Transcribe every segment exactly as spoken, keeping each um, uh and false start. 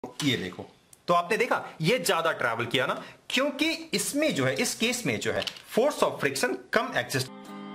ये देखो, तो आपने देखा ये ज्यादा ट्रैवल किया ना, क्योंकि इसमें जो है, इस केस में जो है फोर्स ऑफ फ्रिक्शन कम एग्जिस्ट।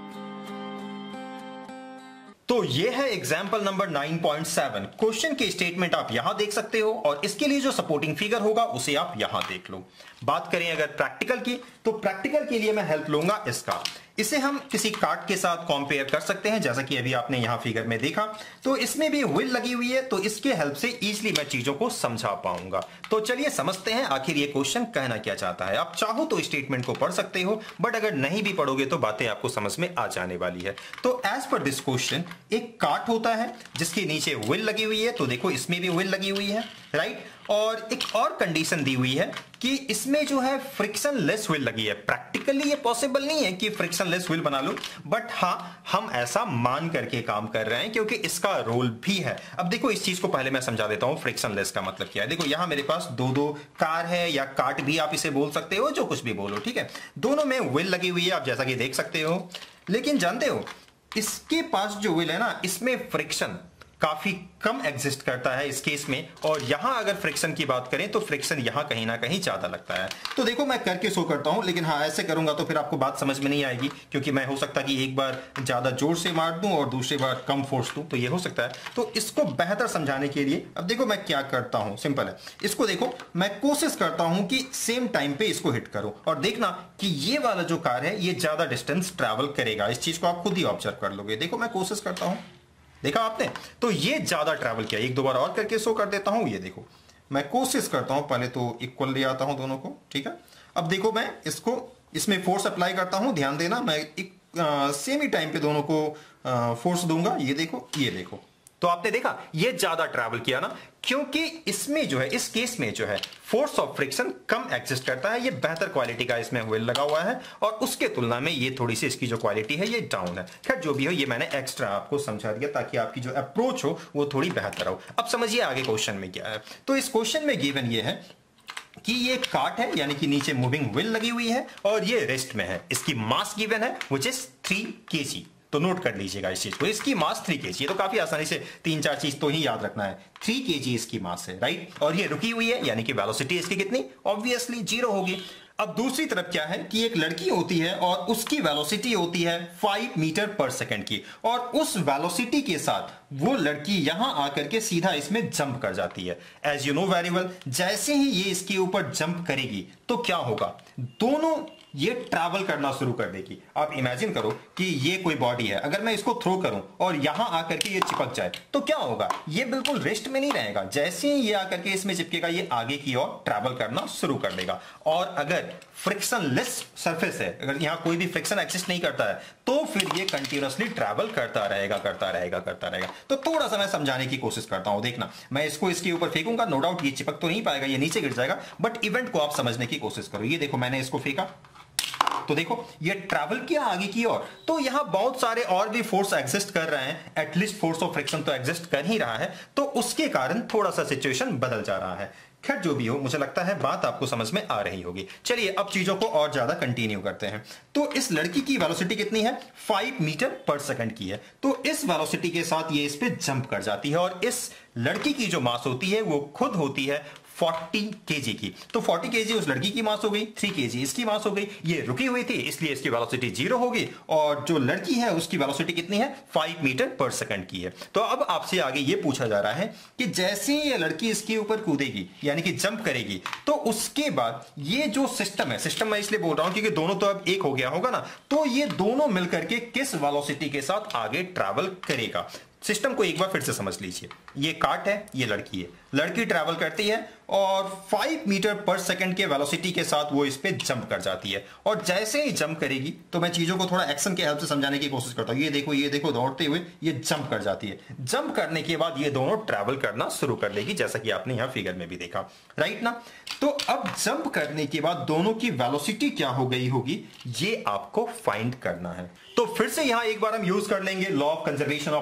तो ये है example number nine point seven. Question के स्टेटमेंट आप यहां देख सकते हो और इसके लिए जो सपोर्टिंग फिगर होगा उसे आप यहां देख लो। बात करें अगर प्रैक्टिकल की, तो प्रैक्टिकल के लिए मैं हेल्प लूंगा इसका। इसे हम किसी कार्ट के साथ कंपेयर कर सकते हैं, जैसा कि अभी आपने यहां फिगर में देखा। तो इसमें भी व्हील लगी हुई है, तो इसके हेल्प से इजीली मैं चीजों को समझा पाऊंगा। तो चलिए समझते हैं आखिर ये क्वेश्चन कहना क्या चाहता है। आप चाहो तो स्टेटमेंट को पढ़ सकते हो, बट अगर नहीं भी पढ़ोगे तो बातें आपको समझ में आ जाने वाली है। तो एज पर दिस क्वेश्चन, एक कार्ट होता है जिसके नीचे व्हील लगी हुई है, तो देखो इसमें भी व्हील लगी हुई है, राइट। और एक और कंडीशन दी हुई है कि इसमें जो है फ्रिक्शन लेस व्हील लगी है। प्रैक्टिकली ये पॉसिबल नहीं है कि फ्रिक्शन लेस व्हील बना लो, बट हाँ हम ऐसा मान करके काम कर रहे हैं क्योंकि इसका रोल भी है। अब देखो इस चीज को पहले मैं समझा देता हूं, फ्रिक्शन लेस का मतलब क्या है। देखो यहां मेरे पास दो दो कार है, या कार्ट भी आप इसे बोल सकते हो, जो कुछ भी बोलो, ठीक है। दोनों में व्हील लगी हुई है, आप जैसा कि देख सकते हो। लेकिन जानते हो इसके पास जो व्हील है ना, इसमें फ्रिक्शन काफी कम एग्जिस्ट करता है इस केस में। और यहां अगर फ्रिक्शन की बात करें तो फ्रिक्शन यहां कहीं ना कहीं ज्यादा लगता है। तो देखो मैं करके शो करता हूं, लेकिन हाँ ऐसे करूंगा तो फिर आपको बात समझ में नहीं आएगी, क्योंकि मैं हो सकता कि एक बार ज्यादा जोर से मार दूं और दूसरी बार कम फोर्स दूं, तो ये हो सकता है। तो इसको बेहतर समझाने के लिए अब देखो मैं क्या करता हूं, सिंपल है। इसको देखो मैं कोशिश करता हूं कि सेम टाइम पे इसको हिट करूं, और देखना कि ये वाला जो कार है ये ज्यादा डिस्टेंस ट्रैवल करेगा। इस चीज को आप खुद ही ऑब्जर्व कर लोगे। देखो मैं कोशिश करता हूं, देखा आपने, तो ये ज्यादा ट्रैवल किया। एक दो बार और करके शो कर देता हूं। ये देखो मैं कोशिश करता हूं, पहले तो इक्वल ले आता हूं दोनों को, ठीक है। अब देखो मैं इसको इसमें फोर्स अप्लाई करता हूं, ध्यान देना मैं एक सेम ही टाइम पे दोनों को आ, फोर्स दूंगा। ये देखो, ये देखो, तो आपने देखा ये ज्यादा ट्रैवल किया ना, क्योंकि इसमें जो है, इस केस में जो है फोर्स ऑफ फ्रिक्शन कम एग्जिस्ट करता है। ये बेहतर क्वालिटी का इसमें व्हील लगा हुआ है, और उसके तुलना में ये थोड़ी सी इसकी जो क्वालिटी है ये डाउन है। खैर जो भी हो, ये मैंने एक्स्ट्रा आपको समझा दिया ताकि आपकी जो अप्रोच हो वो थोड़ी बेहतर हो। अब समझिए आगे क्वेश्चन में क्या है। तो इस क्वेश्चन में गिवन ये है कि ये कार्ट है, यानी कि नीचे मूविंग व्हील लगी हुई है, और ये रेस्ट में है। इसकी मास गिवन है व्हिच इज थ्री केजी। तो नोट कर लीजिएगा इस चीज को, इसकी मास थ्री केजी। ये तो काफी आसानी से तीन चार चीज तो ही याद रखना है। थ्री केजी इसकी मास है, राइट। और ये रुकी हुई है, यानी कि वेलोसिटी इसकी कितनी, ऑब्वियसली जीरो होगी। अब दूसरी तरफ क्या है कि एक लड़की होती है और उसकी वेलोसिटी होती है फाइव मीटर पर सेकंड की, और उस वेलोसिटी के साथ वो लड़की यहां आकर के सीधा इसमें जंप कर जाती है। As you know very well, जैसे ही ये इसके ऊपर जंप करेगी तो क्या होगा, दोनों ये ट्रैवल करना शुरू कर देगी। आप इमेजिन करो कि ये कोई बॉडी है, अगर मैं इसको थ्रो करूं और यहां आकर के ये चिपक जाए तो क्या होगा, ये बिल्कुल रेस्ट में नहीं रहेगा। जैसे ही ये आकर के इसमें चिपकेगा, ये आगे की ओर ट्रैवल करना शुरू कर देगा। और अगर फ्रिक्शन लेस सरफेस है, अगर यहां कोई भी फ्रिक्शन एक्सिस्ट नहीं करता है, तो फिर ये कंटिन्यूअसली ट्रैवल करता रहेगा करता रहेगा करता रहेगा। तो थोड़ा सा मैं समझाने की कोशिश करता हूं। देखना मैं इसको इसके ऊपर फेंकूंगा, नो डाउट ये चिपक तो नहीं पाएगा, ये नीचे गिर जाएगा, बट इवेंट को आप समझने की कोशिश करो। ये देखो मैंने इसको फेंका, तो देखो ये ट्रैवल किया आगे की ओर। तो यहां बहुत सारे और भी फोर्स एग्जिस्ट कर रहे हैं, एटलीस्ट फोर्स ऑफ फ्रिक्शन तो एग्जिस्ट कर ही रहा है, तो उसके कारण थोड़ा सा सिचुएशन बदल जा रहा है। खैर जो भी हो, मुझे लगता है बात आपको समझ में आ रही होगी। चलिए अब चीजों को और ज्यादा कंटिन्यू करते हैं। तो इस लड़की की वेलोसिटी कितनी है, फाइव मीटर पर सेकंड की है। तो इस वेलोसिटी के साथ ये इस पे जंप कर जाती है, और इस लड़की की जो मास होती है वो खुद होती है फोर्टी केजी की। तो फोर्टी केजी उस लड़की की मास हो गई, थ्री केजी इसकी मास हो गई। ये रुकी हुई थी इसलिए इसकी वेलोसिटी जीरो होगी, और जो लड़की है उसकी वेलोसिटी कितनी है, फाइव मीटर पर सेकंड की है। तो अब आपसे आगे ये पूछा जा रहा है कि जैसे ही ये लड़की इसके ऊपर कूदेगी, यानी कि जंप करेगी, तो उसके बाद ये जो सिस्टम है, सिस्टम मैं इसलिए बोल रहा हूं क्योंकि दोनों तो अब एक हो गया होगा ना, तो ये दोनों मिलकर के किस वेलोसिटी के साथ आगे ट्रैवल करेगा। सिस्टम को एक बार फिर से समझ लीजिए। ये कार्ट है, ये लड़की है, लड़की ट्रैवल करती है और फाइव मीटर पर सेकंड के वेलोसिटी के साथ वो इस पे जंप कर जाती है। और जैसे ही जंप करेगी, तो मैं चीजों को थोड़ा एक्शन के हेल्प से समझाने की कोशिश करता हूं। ये देखो, ये देखो, दौड़ते हुए ये जंप कर जाती है। जंप करने के बाद ये दोनों ट्रैवल करना शुरू कर देगी, जैसा कि आपने यहां फिगर में भी देखा, राइट ना। तो अब जंप करने के बाद दोनों की वेलोसिटी क्या हो गई होगी, ये आपको फाइंड करना है। तो फिर से यहां एक बार हम यूज कर लेंगे law of conservation of momentum.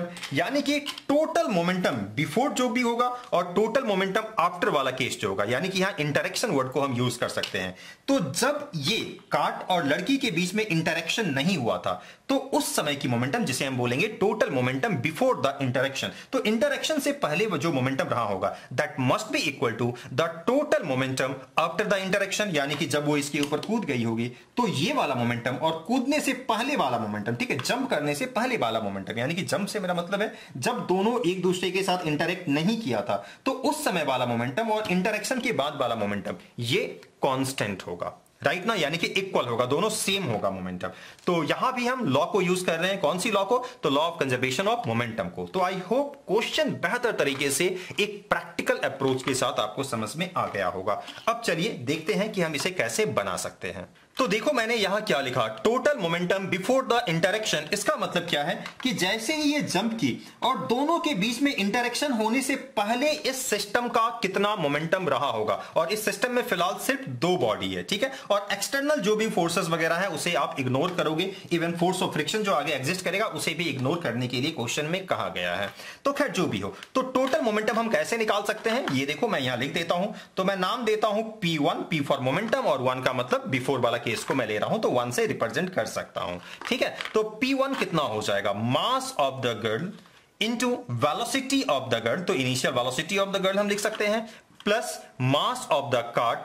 यानी कि टोटल मोमेंटम बिफोर जो भी होगा और टोटल मोमेंटम आफ्टर वाला केस जो होगा, यानी कि यहां इंटरेक्शन वर्ड को हम यूज कर सकते हैं। तो जब ये काट और लड़की के बीच में इंटरेक्शन नहीं हुआ था तो उस समय की मोमेंटम जिसे हम बोलेंगे total momentum before the interaction. तो इंटरेक्शन से पहले वो जो मोमेंटम रहा होगा that must be equal to the total momentum after the interaction, यानी कि जब वो इसके ऊपर कूद गई होगी तो ये वाला मोमेंटम और कूदने से पहले वाला मोमेंटम, ठीक है, जंप करने से पहले वाला मोमेंटम, यानी कि जंप से मेरा मतलब है जब दोनों एक दूसरे के साथ इंटरेक्ट नहीं किया था तो उस समय वाला मोमेंटम और इंटरेक्शन के बाद वाला मोमेंटम ये कांस्टेंट होगा, राइट ना, यानी कि इक्वल होगा, दोनों सेम होगा मोमेंटम। तो यहां भी हम लॉ को यूज कर रहे हैं, कौन सी लॉ को, तो law of conservation of momentum को। तो आई होप क्वेश्चन बेहतर तरीके से एक प्रैक्टिकल अप्रोच के साथ आपको समझ में आ गया होगा। अब चलिए देखते हैं कि हम इसे कैसे बना सकते हैं। तो देखो मैंने यहां क्या लिखा, total momentum before the interaction. इसका मतलब क्या है कि जैसे ही ये जंप की और दोनों के बीच में इंटरेक्शन होने से पहले इस सिस्टम का कितना मोमेंटम रहा होगा, और इस सिस्टम में फिलहाल सिर्फ दो बॉडी है, ठीक है, और एक्सटर्नल जो भी फोर्सेस वगैरह है उसे आप इग्नोर करोगे, इवन फोर्स ऑफ फ्रिक्शन जो आगे एग्जिस्ट करेगा उसे भी इग्नोर करने के लिए क्वेश्चन में कहा गया है। तो खैर जो भी हो, तो टोटल मोमेंटम हम कैसे निकाल सकते हैं ये देखो मैं यहां लिख देता हूं। तो मैं नाम देता हूं P one, P for momentum, और वन का मतलब बिफोर वाला केस को मैं ले रहा हूं तो वन से रिप्रेजेंट कर सकता हूं, ठीक है। तो पी वन कितना हो जाएगा, mass of the girl into velocity of the girl, तो initial velocity of the girl हम लिख सकते हैं, plus mass of the cart,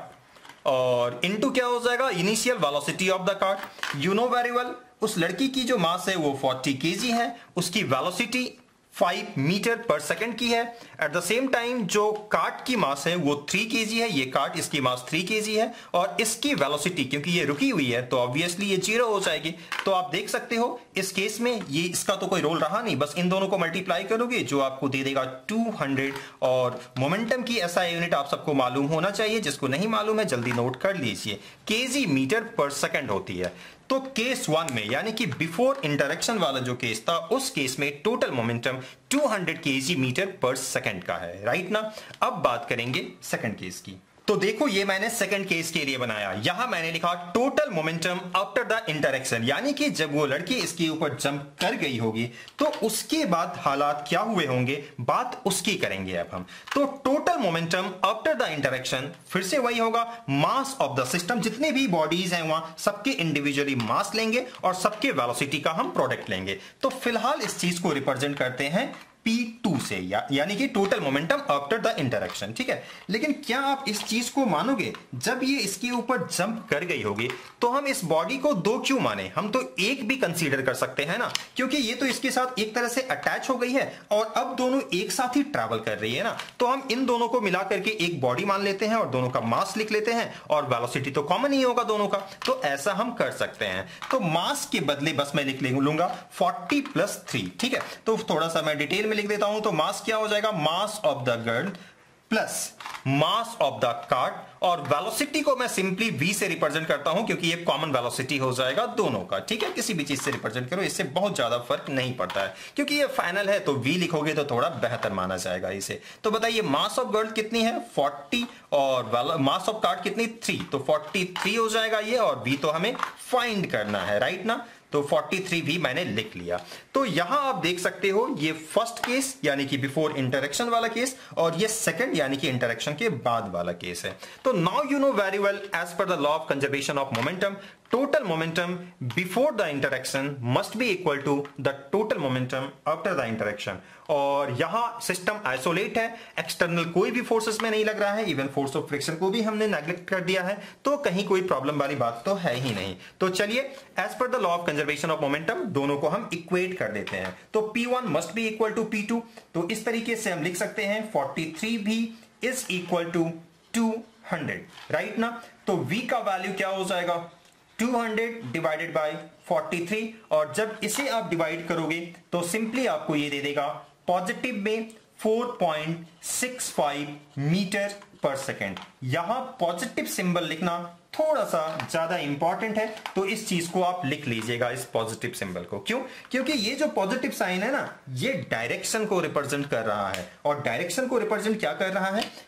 और इनटू क्या हो जाएगा, initial velocity of the cart. You know very well उस लड़की की जो मास है वो फोर्टी केजी है, उसकी velocity five metre per second की है। एट द सेम टाइम जो कार्ट की मास है वो थ्री केजी है, ये कार्ट इसकी मास थ्री केजी है, और इसकी वेलोसिटी क्योंकि ये रुकी हुई है तो ऑब्वियसली ये जीरो हो जाएगी। तो आप देख सकते हो इस केस में ये इसका तो कोई रोल रहा नहीं, बस इन दोनों को मल्टीप्लाई करोगे जो आपको दे देगा टू हंड्रेड। और मोमेंटम की ऐसा यूनिट आप सबको मालूम होना चाहिए, जिसको नहीं मालूम है जल्दी नोट कर लीजिए, केजी मीटर पर सेकंड होती है। तो केस वन में यानी कि बिफोर इंटरेक्शन वाला जो केस था उस केस में total momentum two hundred KG metre per second का है, राइट ना। अब बात करेंगे सेकंड केस की। तो देखो ये मैंने सेकंड केस के लिए बनाया, यहां मैंने लिखा total momentum after the interaction, यानी कि जब वो लड़की इसके ऊपर जंप कर गई होगी तो उसके बाद हालात क्या हुए होंगे, बात उसकी करेंगे अब हम। तो total momentum after the interaction फिर से वही होगा, मास ऑफ द सिस्टम, जितने भी बॉडीज हैं वहां सबके इंडिविजुअली मास लेंगे और सबके वेलोसिटी का हम प्रोडक्ट लेंगे। तो फिलहाल इस चीज को रिप्रेजेंट करते हैं पी टू से, या, यानी कि total momentum after the interaction, ठीक है। लेकिन क्या आप इस चीज को मानोगे, जब ये इसके ऊपर जंप कर गई होगी तो हम इस बॉडी को दो क्यों माने, हम तो एक भी कंसीडर कर सकते हैं ना, क्योंकि ये तो इसके साथ एक तरह से अटैच हो गई है और अब दोनों एक साथ ही ट्रैवल कर रही है ना, तो हम इन दोनों को मिला करके एक बॉडी मान लेते हैं और दोनों का मास लिख लेते हैं, और वेलोसिटी तो कॉमन ही होगा दोनों का, तो ऐसा हम कर सकते हैं। तो मास के बदले बस मैं लिख लूंगा फोर्टी प्लस थ्री, ठीक है। तो थोड़ा सा मैं डिटेल लिख देता हूं, तो मास क्या हो जाएगा, mass of the girl plus mass of the cart, और वेलोसिटी को मैं सिंपली v से रिप्रेजेंट करता हूं क्योंकि ये कॉमन वेलोसिटी हो जाएगा दोनों का, ठीक है। किसी भी चीज से रिप्रेजेंट करो, इससे बहुत ज्यादा फर्क नहीं पड़ता है, क्योंकि ये फाइनल है तो v लिखोगे तो थोड़ा बेहतर माना जाएगा इसे। तो बताइए मास ऑफ गर्ल कितनी है, फोर्टी, और मास ऑफ कार्ट कितनी, थ्री, तो फोर्टी थ्री हो जाएगा ये, और v तो हमें फाइंड करना है, राइट ना। तो फोर्टी थ्री भी मैंने लिख लिया। तो यहां आप देख सकते हो ये फर्स्ट केस यानी कि बिफोर इंटरेक्शन वाला केस, और ये सेकंड यानी कि इंटरेक्शन के बाद वाला केस है। तो now you know very well as per the law of conservation of momentum, total momentum before the interaction must be equal to the total momentum after the interaction। और यहां system isolate है, external कोई भी forces में नहीं लग रहा है, इवन फोर्स ऑफ फ्रिक्शन को भी हमने नेग्लेक्ट कर दिया है, तो कहीं कोई प्रॉब्लम वाली बात तो है ही नहीं। तो चलिए as per the law of conservation of momentum दोनों को हम इक्वेट कर देते हैं। तो P one must be equal to P two, तो इस तरीके से हम लिख सकते हैं forty three v is equal to two hundred, right ना। तो v का वैल्यू क्या हो जाएगा, two hundred divided by forty three, और जब इसे आप डिवाइड करोगे तो सिंपली आपको ये दे देगा पॉजिटिव में four point six five metre per second. यहां पॉजिटिव सिंबल लिखना थोड़ा सा ज्यादा इंपॉर्टेंट है, तो इस चीज को आप लिख लीजिएगा, इस पॉजिटिव सिंबल को। क्यों, क्योंकि ये जो पॉजिटिव साइन है ना, ये डायरेक्शन को रिप्रेजेंट कर रहा है, और डायरेक्शन को रिप्रेजेंट क्या कर रहा है,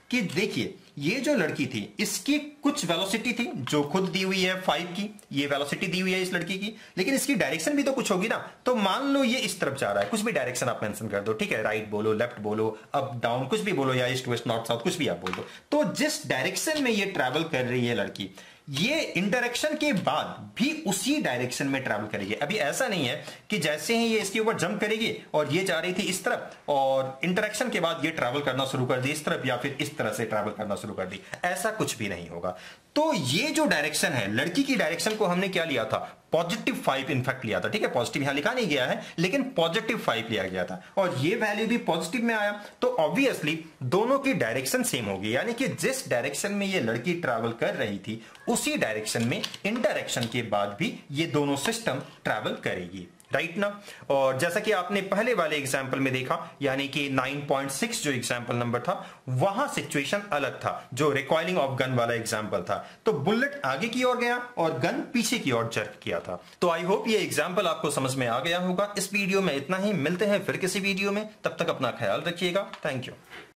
कि देखिए ये जो लड़की थी इसकी कुछ वेलोसिटी थी जो खुद दी हुई है फाइव की, ये वेलोसिटी दी हुई है इस लड़की की, लेकिन इसकी डायरेक्शन भी तो कुछ होगी ना। तो मान लो ये इस तरफ जा रहा है, कुछ भी डायरेक्शन आप मेंशन कर दो, ठीक है, राइट बोलो, लेफ्ट बोलो, अप डाउन, कुछ भी बोलो, या ईस्ट वेस्ट नॉर्थ साउथ, कुछ भी आप बोल दो। तो जिस डायरेक्शन में ये ट्रैवल कर रही है लड़की, ये इंटरेक्शन के बाद भी उसी डायरेक्शन में ट्रैवल करेगी। अभी ऐसा नहीं है कि जैसे ही ये इसके ऊपर जंप करेगी और ये जा रही थी इस तरफ और इंटरेक्शन के बाद ये ट्रैवल करना शुरू कर दी इस तरफ या फिर इस तरह से ट्रैवल करना शुरू कर दी, ऐसा कुछ भी नहीं होगा। तो ये जो डायरेक्शन है, लड़की की डायरेक्शन को हमने क्या लिया था, पॉजिटिव फाइव इनफैक्ट लिया था, ठीक है, पॉजिटिव यहां लिखा नहीं गया है लेकिन पॉजिटिव फाइव लिया गया था और ये वैल्यू भी पॉजिटिव में आया। तो ऑब्वियसली दोनों की डायरेक्शन सेम होगी, यानी कि जिस डायरेक्शन में ये लड़की ट्रैवल कर रही थी उसी डायरेक्शन में इंटरेक्शन के बाद भी ये दोनों सिस्टम ट्रैवल करेगी, राइट ना। और जैसा कि आपने पहले वाले एग्जाम्पल में देखा, यानी कि नाइन पॉइंट सिक्स जो एग्जाम्पल नंबर था वहां सिचुएशन अलग था, जो रिकॉइलिंग ऑफ गन वाला एग्जाम्पल था। तो बुलेट आगे की ओर गया और गन पीछे की ओर जर्क किया था। तो आई होप ये एग्जाम्पल आपको समझ में आ गया होगा। इस वीडियो में इतना ही, मिलते हैं फिर किसी वीडियो में, तब तक अपना ख्याल रखिएगा। Thank you.